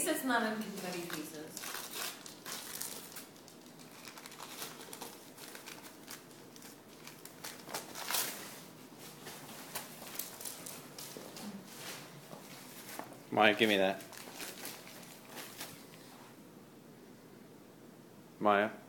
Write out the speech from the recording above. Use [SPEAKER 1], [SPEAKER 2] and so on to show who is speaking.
[SPEAKER 1] least it's not in confetti pieces.
[SPEAKER 2] Maya, give me that. Maya.